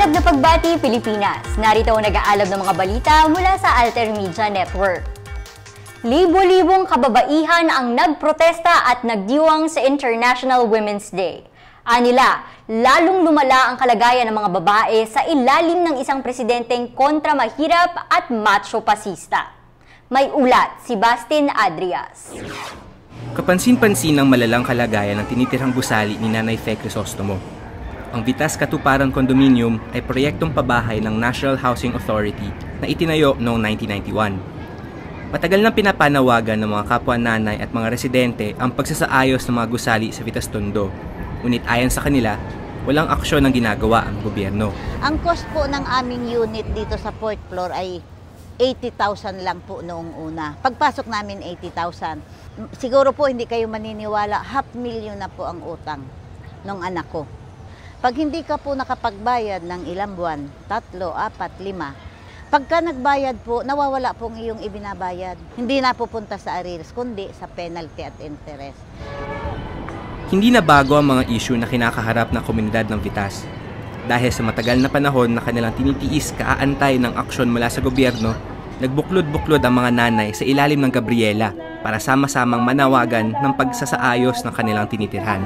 Maalab na pagbati, Pilipinas! Narito ang nag-aalab ng mga balita mula sa Alter Media Network. Libo-libong kababaihan ang nagprotesta at nagdiwang sa International Women's Day. Anila, lalong lumala ang kalagayan ng mga babae sa ilalim ng isang presidenteng kontra mahirap at macho-pasista. May ulat si Bastin Adrias. Kapansin-pansin ang malalang kalagayan ng tinitirhang gusali ni Nanay Fe Crisostomo. Ang Vitas Katuparan Condominium ay proyektong pabahay ng National Housing Authority na itinayo noong 1991. Matagal nang pinapanawagan ng mga kapwa nanay at mga residente ang pagsasaayos ng mga gusali sa Vitas Tondo. Ngunit ayon sa kanila, walang aksyon ang ginagawa ang gobyerno. Ang cost po ng aming unit dito sa 4th floor ay 80,000 lang po noong una. Pagpasok namin 80,000. Siguro po hindi kayo maniniwala, 500,000 na po ang utang ng anak ko. Pag hindi ka po nakapagbayad ng ilang buwan, 3, 4, 5, pagka nagbayad po, nawawala po ang iyong ibinabayad. Hindi na pupunta sa arrears, kundi sa penalty at interest. Hindi na bago ang mga issue na kinakaharap ng komunidad ng Vitas. Dahil sa matagal na panahon na kanilang tinitiis kaantay ng aksyon mula sa gobyerno, nagbuklod-buklod ang mga nanay sa ilalim ng Gabriela para sama-samang manawagan ng pagsasaayos ng kanilang tinitirhan.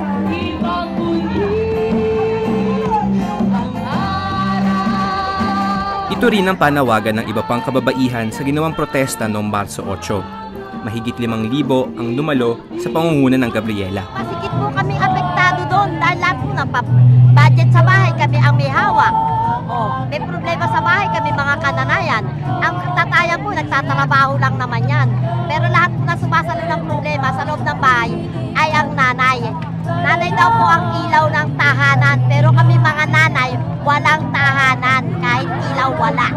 Ito rin ang panawagan ng iba pang kababaihan sa ginawang protesta noong Marso 8. Mahigit 5,000 ang dumalo sa pangunguna ng Gabriela. Masikip po kami apektado doon dahil lahat po ng budget sa bahay kami ang may hawak. May problema sa bahay kami mga kananayan. Ang tatayan po, nagtatrabaho lang naman yan. Pero lahat po na sumasalo ng problema sa loob ng bahay ay ang nanay. Nanay daw po ang ilaw ng tahanan, pero kami mga nanay, walang tahanan, kahit ilaw wala.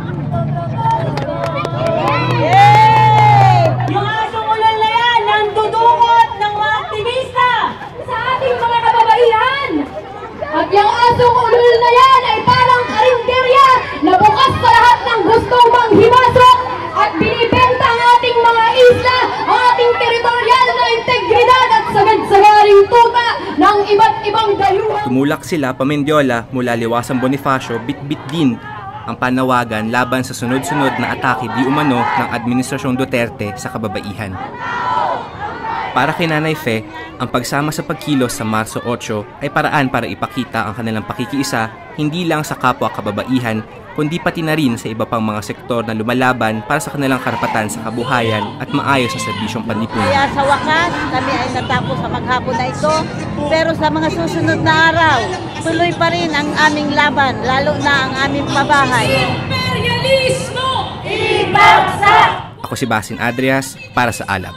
Yung asong ulan na yan, nandudukot ng mga aktivista sa ating mga kababaihan. At yung asong ulan na yan ay parang karinderya na bukas sa lahat ng gustong manghimasok at binibenta ang ating mga isla, ang ating teritorial na integridad at sagad-sagaring tuta ng iba't ibang dayuhan. Tumulak sila Pamendiola mula Liwasang Bonifacio, bitbit din ang panawagan laban sa sunod-sunod na atake di umano ng Administrasyong Duterte sa kababaihan. Para kay Nanay Fe, ang pagsama sa pagkilos sa Marso 8 ay paraan para ipakita ang kanilang pakikiisa hindi lang sa kapwa kababaihan, kundi pati na rin sa iba pang mga sektor na lumalaban para sa kanilang karapatan sa kabuhayan at maayos sa serbisyong panlipunan. Kaya sa wakas, kami ay natapos sa maghapon na ito, pero sa mga susunod na araw, tuloy pa rin ang aming laban, lalo na ang aming pabahay. Imperialismo! Ibagsak! Ako si Bastin Adrias para sa Alab.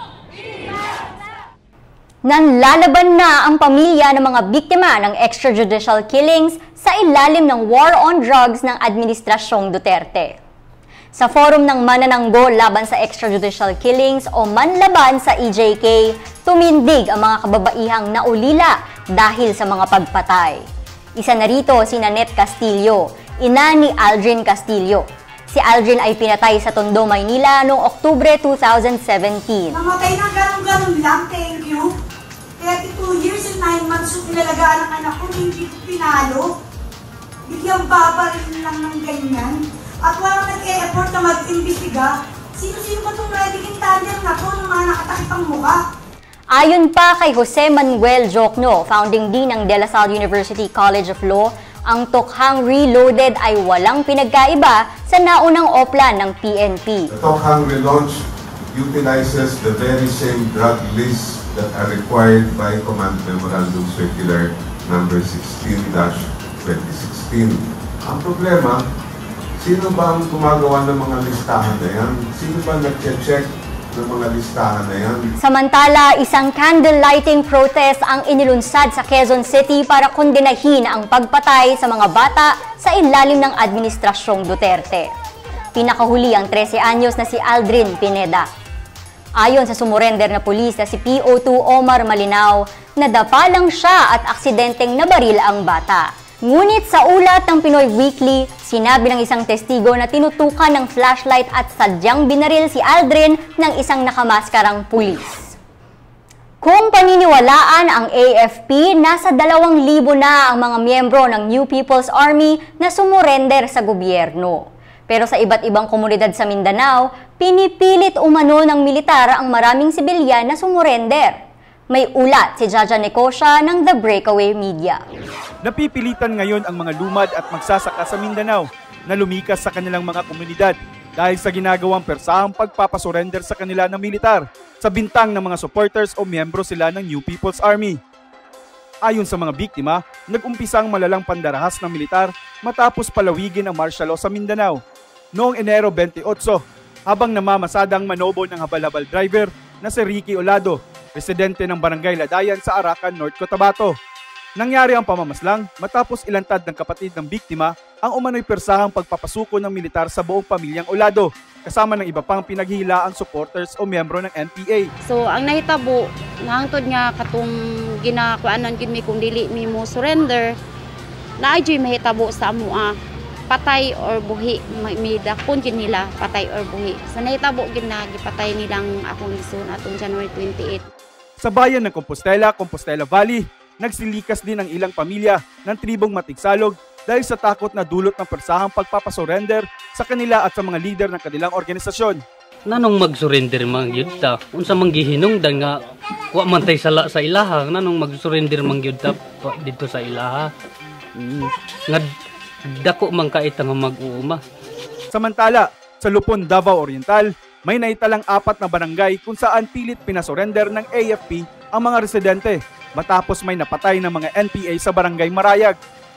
Nanlalaban na ang pamilya ng mga biktima ng extrajudicial killings sa ilalim ng war on drugs ng Administrasyong Duterte. Sa forum ng manananggo laban sa extrajudicial killings o manlaban sa EJK, tumindig ang mga kababaihang naulila dahil sa mga pagpatay. Isa na rito si Nanette Castillo, ina ni Aldrin Castillo. Si Aldrin ay pinatay sa Tondo, Maynila noong Oktubre 2017. Namatay na ganun-ganun lang, thank you. 32 years and 9 months yung pinalagaan ng anak ko, hindi ko pinalo. Bigyan babaril lang ng ganyan. At walang nag-e-effort na mag-imbestiga. Sino-sino ba itong Ready Intender na to ng mga nakatakip ang mukha? Ayon pa kay Jose Manuel Jocno, founding dean ng De La Salle University College of Law, ang Tokhang Reloaded ay walang pinagkaiba sa naunang oplan ng PNP. The Tokhang Relaunch utilizes the very same drug lists that are required by Command Memorandum Circular number 16-2016. Ang problema, sino ba ang gumagawa ng mga listahan na yan? Sino ba nag-check ng mga listahan na yan? Samantala, isang candle lighting protest ang inilunsad sa Quezon City para kondenahin ang pagpatay sa mga bata sa ilalim ng Administrasyong Duterte. Pinakahuli ang 13 anyos na si Aldrin Pineda. Ayon sa sumurender na pulis na si PO2 Omar Malinaw, nadapa lang siya at aksidenteng nabaril ang bata. Ngunit sa ulat ng Pinoy Weekly, sinabi ng isang testigo na tinutukan ng flashlight at sadyang binaril si Aldrin ng isang nakamaskarang pulis. Kung paniniwalaan ang AFP, nasa 2,000 na ang mga miyembro ng New People's Army na sumurender sa gobyerno. Pero sa iba't ibang komunidad sa Mindanao, pinipilit umano ng militar ang maraming sibilyan na sumurender. May ulat si Jaja Nicosha ng The Breakaway Media. Napipilitan ngayon ang mga lumad at magsasaka sa Mindanao na lumikas sa kanilang mga komunidad dahil sa ginagawang persahang pagpapasurrender sa kanila ng militar sa bintang ng mga supporters o miyembro sila ng New People's Army. Ayon sa mga biktima, nag-umpisang malalang pandarahas ng militar matapos palawigin ang martial law sa Mindanao noong Enero 28 habang namamasadang manobo ng habal-habal driver na si Ricky Olado, residente ng Barangay Ladayan sa Arakan, North Cotabato. Nangyari ang pamamaslang matapos ilantad ng kapatid ng biktima ang umano'y persahang pagpapasuko ng militar sa buong pamilyang Olado, kasama ng iba pang pinaghihilaang supporters o miyembro ng NPA. So ang nahitabo, nahangtod nga katong ginakuanan gid mi kung dili mi mo surrender, naadyoy mahitabo sa amoa patay or buhi, mi dakpon gid nila patay or buhi. So nahitabo gid na gipatay nilang akong ison atong January 28. Sa bayan ng Compostela Valley, nagsilikas din ang ilang pamilya ng tribong Matigsalog dahil sa takot na dulot ng persahang pagpapasurrender sa kanila at sa mga lider ng kanilang organisasyon. Nanong mag-surrender man gyud ta? Unsa man gihinungdan nga wa man tay sala sa ilaha, nanong mag-surrender man gyud ta dito sa ilaha? Nga dako man kait nga mag-uuma. Samantala, sa Lupon, Davao Oriental, may naitalang 4 na barangay kung saan pilit pinasurrender ng AFP ang mga residente matapos may napatay ng mga NPA sa Barangay Marayag.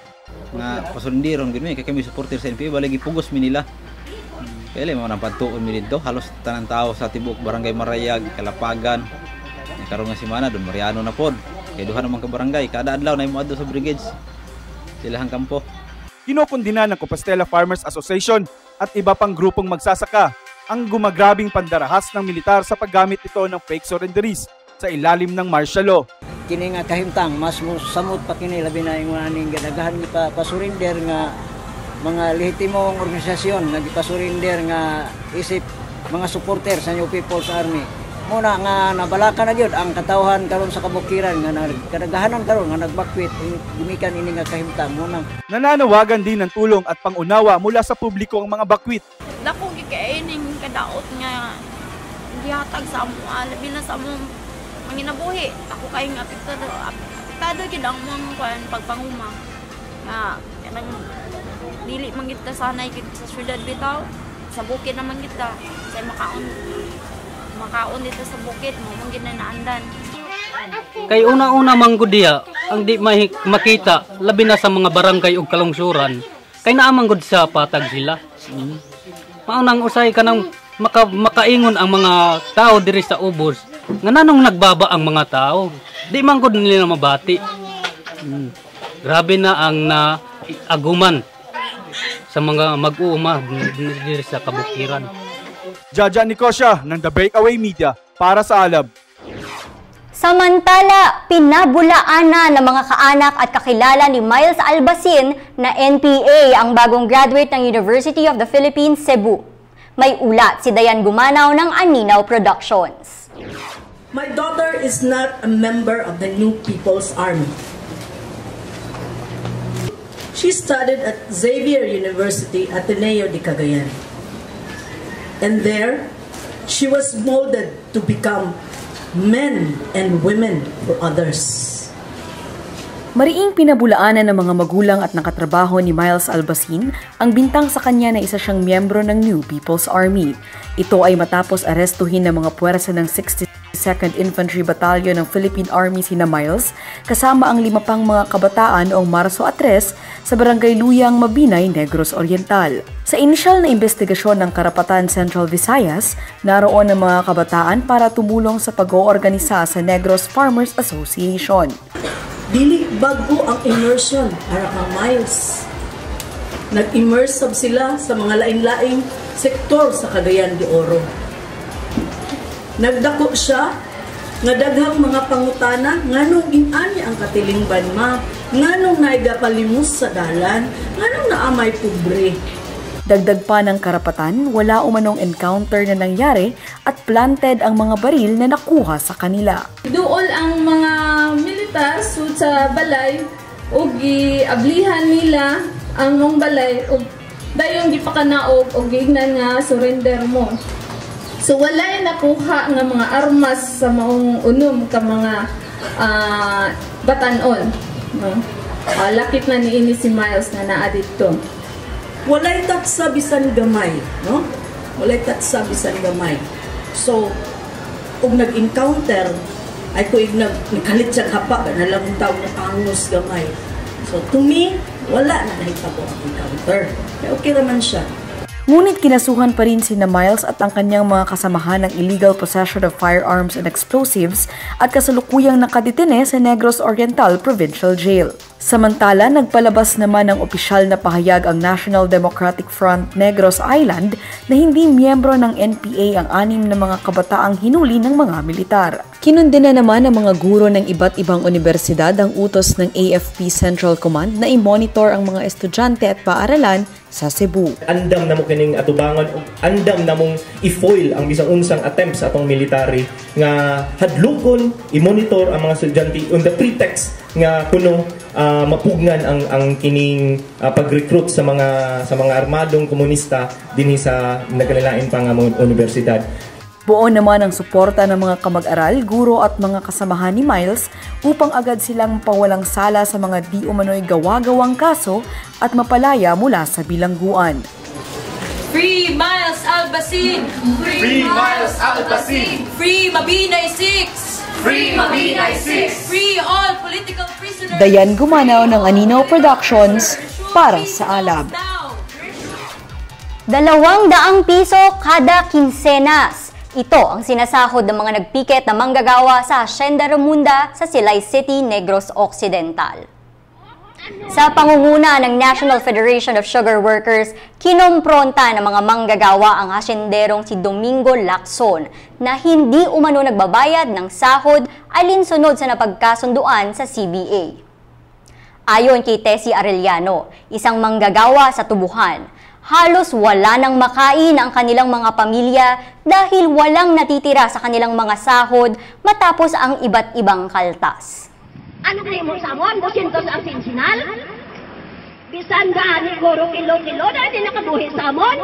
Nga pasurrenderon gid mi kay kami supporter sa NPA balagi pugos mi nila. Kaya mo nang pagtuon mi dito halos tanang tao sa tibuok Barangay Marayag, Kalapagan. Karon nga semana don Mariano na pod. Kay duha naman ka barangay kada adlaw na imo adto sa brigades. Silahang kampo. Kinokondina ng Compostela Farmers Association at iba pang grupong magsasaka ang gumagrabing pandarahas ng militar sa paggamit ito ng fake surrenderies sa ilalim ng martial law. Kini nga kahimtang mas samot pa kini labi na yung aning gadagahan ni pasurinder nga mga lehitimong organisasyon nga gipasurinder nga isip mga supporter sa New People's Army. Muna nga nabalaka na gyud ang katawhan karon sa kabukiran nga kadagahanan karon nga nagbakwit gumikan ini nga kahimtang muna. Nananawagan din ng tulong at pangunawa mula sa publiko ang mga bakwit. Dako gikaining kadaot nga gihatag sa amo labi na sa among manginabuhi. Ako kay nga apektado gid ang mga pagpanguma. Nga kanang dili man kita sanay gid sa syudad bitaw. Sa bukid naman kita. Say makaon dito sa bukid mo mong ginanaandan. Kay una-una man gud diha ang di makita labi na sa mga barangay ug kalungsuran. Kay naamang gud sa patag sila. Maunang usay kanang makaingon ang mga tao diri sa ubos. Nga nanong nagbaba ang mga tao, di man gud nila mabati. Grabe na ang naaguman sa mga mag-uuma diri sa kabukiran. Jaja Nicosha ng The Breakaway Media para sa Alab. Samantala, pinabulaan na ng mga kaanak at kakilala ni Miles Albasin na NPA ang bagong graduate ng University of the Philippines, Cebu. May ulat si Dayan Gumanaw ng Aninaw Productions. My daughter is not a member of the New People's Army. She studied at Xavier University, Ateneo de Cagayan. And there, she was molded to become men and women for others. Mariing pinabulaanan ng mga magulang at nakatrabaho ni Miles Albasin ang bintang sa kanya na isa siyang miyembro ng New People's Army. Ito ay matapos arestuhin ng mga puwersa ng 62nd Infantry Battalion ng Philippine Army sina Miles kasama ang 5 pang mga kabataan noong Marso 3 sa Barangay Luyang, Mabinay, Negros Oriental. Sa inisyal na investigasyon ng Karapatan Central Visayas, naroon ang mga kabataan para tumulong sa pag-oorganisa sa Negros Farmers Association. Dili bago ang immersion para kang Miles. Nag-immerse sila sa mga laing-laing sektor sa Cagayan de Oro. Nagdako siya nga daghang mga pangutana nganong inani ang katilingban ma, nganong naigapalimos sa dalan, nganong naamay pobre. Dagdag pa ng karapatan, wala umanong encounter na nangyari at planted ang mga baril na nakuha sa kanila. Duol ang mga militar sa balay ug giablihan nila ang mong balay ug dayon gipakanaog og gignan nga surrender mo. So walay nakuha nga mga armas sa maong unom ka mga batanon. No? Lakip na niini si Miles na naa dito. Walay tatsa bisan gamay, no? Walay tatsa bisan gamay. So, kung nag-encounter, ay ko nagkalit siya hapa, na lang taong nakangos gamay. So, to me, wala na nahitabo ang encounter. Kaya okay naman siya. Ngunit kinasuhan pa rin sina Miles at ang kanyang mga kasamahan ng illegal possession of firearms and explosives at kasalukuyang nakadetene sa Negros Oriental Provincial Jail. Samantala, nagpalabas naman ng opisyal na pahayag ang National Democratic Front Negros Island na hindi miyembro ng NPA ang 6 na mga kabataang hinuli ng mga militar. Kinundena naman ng mga guro ng iba't ibang universidad ang utos ng AFP Central Command na i-monitor ang mga estudyante at paaralan sa Cebu. Andam na mo kining atubangan, andam na mong i-foil ang bisang unsang attempts atong military nga hadlokon i-monitor ang mga estudyante on the pretext nga kuno mapugnan ang kining pag-recruit sa mga armadong komunista dinhi sa nagkalilain pa nga universidad. Buo naman ang suporta ng mga kamag-aral, guro at mga kasamahan ni Miles upang agad silang pawalang sala sa mga di umano'y gawa-gawang kaso at mapalaya mula sa bilangguan. Free Miles Albasin! Free Miles Albasin! Free Mabinay 6! Free Mabinay 6! Free all political prisoners! Dayan Gumanaw ng Anino Productions para sa Alab. 200 piso kada kinsenas. Ito ang sinasahod ng mga nagpiket na manggagawa sa Hacienda Ramunda sa Silay City, Negros Occidental. Sa pangunguna ng National Federation of Sugar Workers, kinompronta ng mga manggagawa ang hacienderong si Domingo Lacson na hindi umano nagbabayad ng sahod alinsunod sa napagkasunduan sa CBA. Ayon kay Tessie Arellano, isang manggagawa sa Tubuhan, halos wala nang makain ang kanilang mga pamilya dahil walang natitira sa kanilang mga sahod matapos ang iba't ibang kaltas. Ano kayo mo sa amon? 200 ang sinsinal? Bisan gani goro kilo-kilo na hindi nakabuhi sa amon?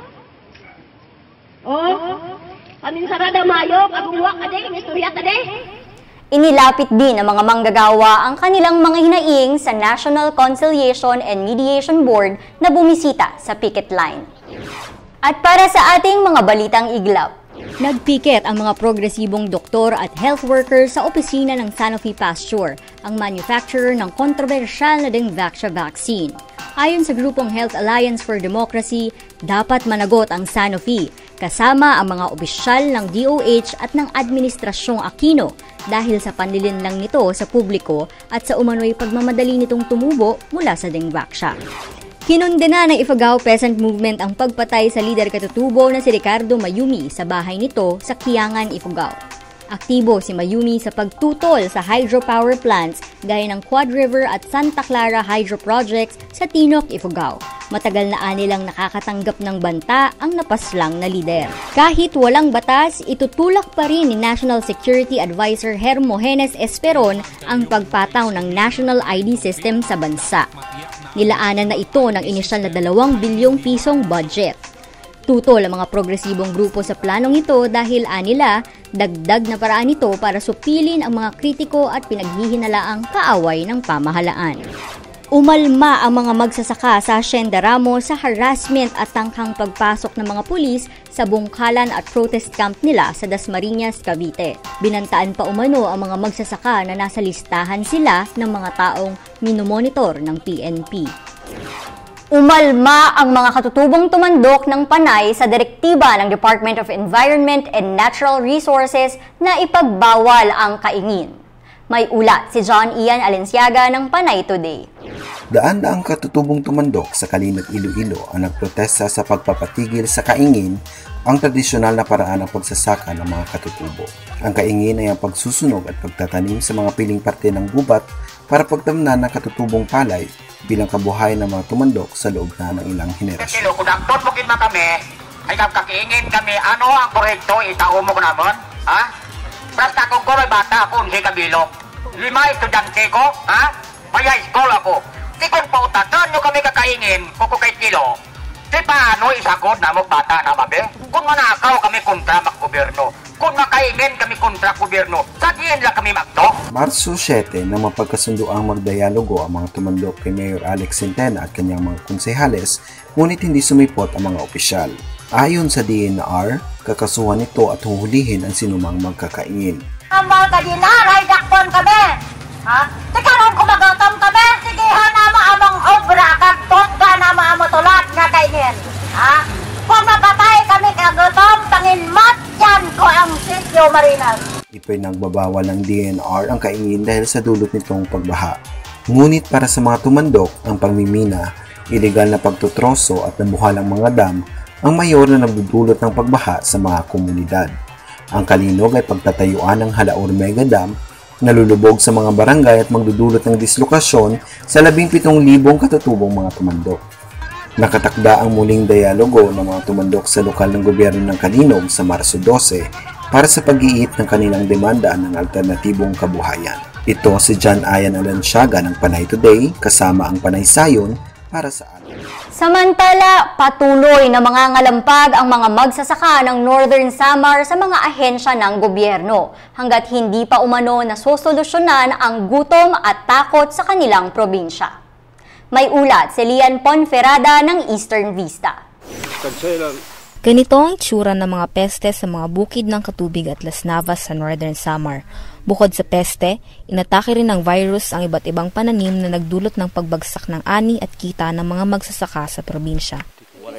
Oh, paminsarada mayo, kagungwa ka de, istorya ka de. Inilapit din ng mga manggagawa ang kanilang mga hinaing sa National Conciliation and Mediation Board na bumisita sa picket line. At para sa ating mga balitang iglap, nagpiket ang mga progresibong doktor at health workers sa opisina ng Sanofi Pasteur, ang manufacturer ng kontrobersyal na Dengvaxia vaccine. Ayon sa grupong Health Alliance for Democracy, dapat managot ang Sanofi, kasama ang mga opisyal ng DOH at ng Administrasyong Aquino dahil sa panlilinlang nito sa publiko at sa umano'y pagmamadali nitong tumubo mula sa Dengvaxia. Kinondena ng Ifugao Peasant Movement ang pagpatay sa lider katutubo na si Ricardo Mayumi sa bahay nito sa Kiangan, Ifugao. Aktibo si Mayumi sa pagtutol sa hydropower plants gaya ng Quad River at Santa Clara Hydro Projects sa Tinok, Ifugao. Matagal na anilang nakakatanggap ng banta ang napaslang na lider. Kahit walang batas, itutulak pa rin ni National Security Advisor Hermogenes Esperon ang pagpataw ng National ID System sa bansa. Nilaanan na ito ng inisyal na 2 bilyong pisong budget. Tutol ang mga progresibong grupo sa planong ito dahil anila, dagdag na paraan ito para supilin ang mga kritiko at pinaghihinalaang kaaway ng pamahalaan. Umalma ang mga magsasaka sa Hacienda Ramos sa harassment at tangkang pagpasok ng mga pulis sa bungkalan at protest camp nila sa Dasmariñas, Cavite. Binantaan pa umano ang mga magsasaka na nasa listahan sila ng mga taong minomonitor ng PNP. Umalma ang mga katutubong tumandok ng panay sa direktiba ng Department of Environment and Natural Resources na ipagbawal ang kaingin. May ulat si John Ian Alenciaga ng Panay Today. Daan-daang katutubong tumandok sa Kalinot, Iloilo ang nagprotesta sa pagpapatigil sa kaingin, ang tradisyonal na paraan ng pagsasaka ng mga katutubo. Ang kaingin ay ang pagsusunog at pagtatanim sa mga piling parte ng gubat para pagtamnan ng katutubong palay bilang kabuhayan ng mga tumandok sa loob na ng ilang henerasyon. Kung nagtot mo kami, ay kakiingin kami, ano ang proyekto, itao mo ko naman, ha? Basta kung ko may bata ako, hindi kabilok. 5 estudyante ko, ha? Maya school ako. Di kung pautatan nyo kami kakaingin, kukukay kilo, di paano isagod na bata na mabe? Kung manakaw kami kontra mag-gobyerno, kung makaingin kami kontra gobyerno, sabihin lang kami magto. Marso 7 na mapagkasunduang magdialogo ang mga tumandok kay Mayor Alex Centena at kanyang mga konsehales, ngunit hindi sumipot ang mga opisyal. Ayon sa DNR, kakasuhan ito at huhulihin ang sinumang magkakaingin. Amal ka din na, raydakpon kami! Ha? Tikaroon kumagatom kami, sigihan na amang obra, kagtot ka na maamutulat nga kainin. Ha? Kung mapatay kami kagutom, tangin mat yan ko ang sityo Marinas. Ipinagbabawal ng DNR ang kaingin dahil sa dulot nitong pagbaha. Ngunit para sa mga tumandok, ang pagmimina, ilegal na pagtutroso at nabuhalang mga dam ang mayor na nagdudulot ng pagbaha sa mga komunidad. Ang kalinog ay pagtatayuan ng Halaor Mega Dam na lulubog sa mga barangay at magdudulot ng dislokasyon sa 17,000 katutubong mga tumandok. Nakatakda ang muling dialogo ng mga tumandok sa lokal ng gobyerno ng Kalinog sa Marso 12 para sa pag-iit ng kanilang demanda ng alternatibong kabuhayan. Ito si John Ayan Alansyaga ng Panay Today kasama ang Panay Sayon para sa atin. Samantala, patuloy na mangangalampag ang mga magsasaka ng Northern Samar sa mga ahensya ng gobyerno hanggat hindi pa umano nasosolusyonan ang gutom at takot sa kanilang probinsya. May ulat si Lian Ponferrada ng Eastern Vista. Ganito ang itsura ng mga peste sa mga bukid ng Katubig at Las Navas sa Northern Samar. Bukod sa peste, inatake rin ng virus ang iba't ibang pananim na nagdulot ng pagbagsak ng ani at kita ng mga magsasaka sa probinsya.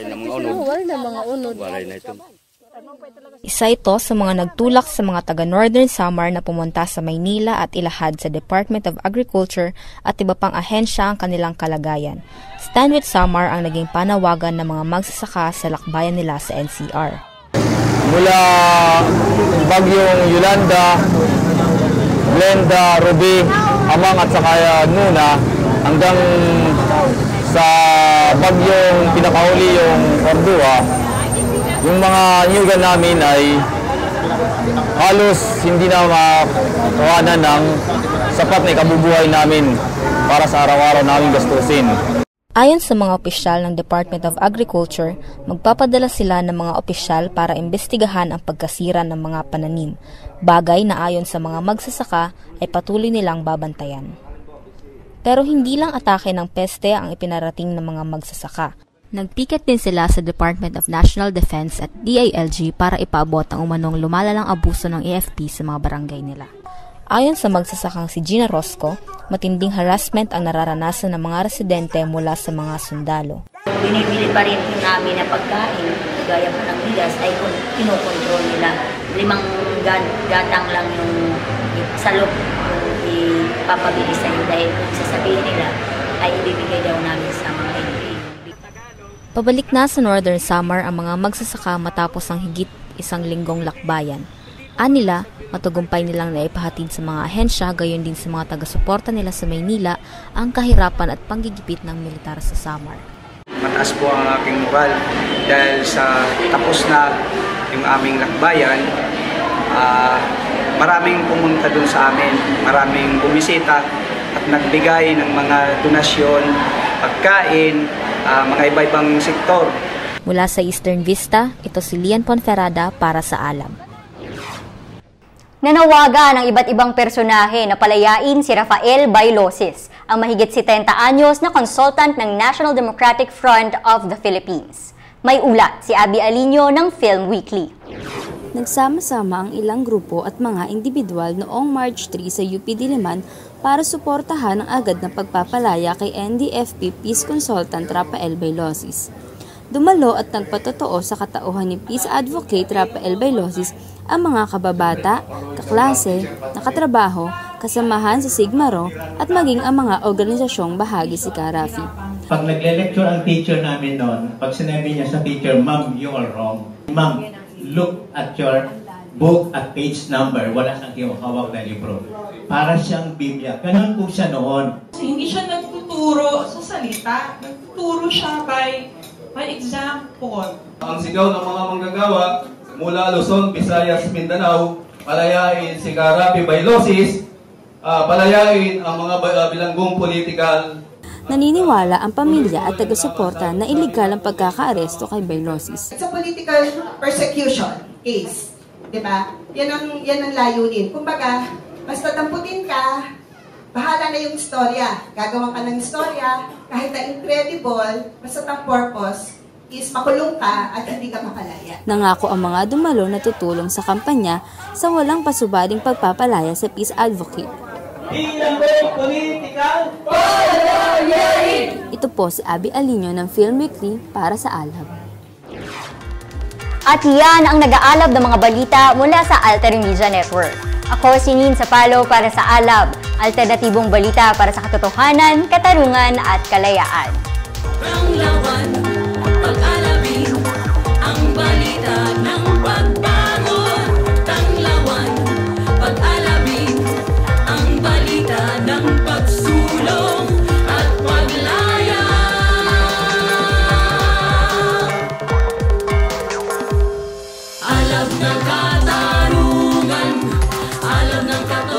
Isa ito sa mga nagtulak sa mga taga Northern Samar na pumunta sa Maynila at ilahad sa Department of Agriculture at iba pang ahensya ang kanilang kalagayan. Stand with Samar ang naging panawagan ng mga magsasaka sa lakbayan nila sa NCR. Mula bagyong Yolanda, Glenda, Ruby, Amang at saka Nuna hanggang sa bagyong pinakahuli yung Ordua, yung mga niyugan namin ay halos hindi na makawanan ng sapat na ikabubuhay namin para sa araw-araw naming gastusin. Ayon sa mga opisyal ng Department of Agriculture, magpapadala sila ng mga opisyal para imbestigahan ang pagkasira ng mga pananim, bagay na ayon sa mga magsasaka ay patuloy nilang babantayan. Pero hindi lang atake ng peste ang ipinarating ng mga magsasaka. Nagpiket din sila sa Department of National Defense at DILG para ipaabot ang umanong lumalalang abuso ng AFP sa mga barangay nila. Ayon sa magsasakang si Gina Rosco, matinding harassment ang nararanasan ng mga residente mula sa mga sundalo. Binibili pa rin namin na pagkain, gaya po ng bigas, ay kinokontrol nila. 5 gatang lang yung salok yung ipapabili sa iyo dahil kung sasabihin nila ay ibibigay daw namin sa mga NPA. Pabalik na sa Northern Samar ang mga magsasaka matapos ang higit 1 linggong lakbayan. Anila, matagumpay nilang naipahatid sa mga ahensya gayon din sa mga taga-suporta nila sa Maynila ang kahirapan at panggigipit ng militar sa Samar. Mataas po ang aking moral dahil sa tapos na yung aming lakbayan, maraming pumunta dun sa amin, maraming bumisita at nagbigay ng mga donasyon, pagkain, mga iba-ibang sektor. Mula sa Eastern Vista, ito si Lian Ponferrada para sa Alam. Nanawagan ng iba't ibang personahe na palayain si Rafael Bailosis, ang mahigit 70 anyos na consultant ng National Democratic Front of the Philippines. May ulat si Abby Alinio ng Film Weekly. Nagsama-sama ang ilang grupo at mga individual noong March 3 sa UP Diliman para suportahan ang agad na pagpapalaya kay NDFP Peace Consultant Rafael Bailosis. Dumalo at nagpatotoo sa katauhan ni Peace Advocate Rafael Bailosis ang mga kababata, kaklase, nakatrabaho, kasamahan sa Sigma Rho at maging ang mga organisasyong bahagi si Karafi. Pag nagle-lecture ang teacher namin noon, pag sinabi niya sa teacher, "Ma'am, you are wrong. Ma'am, look at your book at page number." Wala siyang hawak na libro. para siyang Biblia. Ganun po siya noon. Hindi siya nagtuturo sa salita, nagtuturo siya by example. Ang sigaw ng mga manggagawa mula Luzon, Visayas, Mindanao, palayain si Karapi Bailosis, palayain ang mga bilanggong politikal. Naniniwala ang pamilya at taga-suporta na iligal ang pagkakaaresto kay Bailosis. It's a political persecution case, di ba? Yan ang layunin. Kumbaga, basta damputin ka, bahala na yung istorya. Gagawa ka ng istorya, kahit na incredible, basta ang purpose is makulong ka at hindi ka makalaya. Nangako ang mga dumalo na tutulong sa kampanya sa walang pasubading pagpapalaya sa peace advocate. Ito po si Abby Alinio ng Film Weekly para sa Alab. At yan ang nag-aalab ng mga balita mula sa Alter Media Network. Ako si Nin Sapalo para sa Alab, alternatibong balita para sa katotohanan, katarungan at kalayaan. Ang lawan, pag-alabin, ang balita ng pagbangon. Tanglawan, pag-alabin, ang balita ng pagsulong at paglaya. Alab ng katarungan, alab ng katarungan.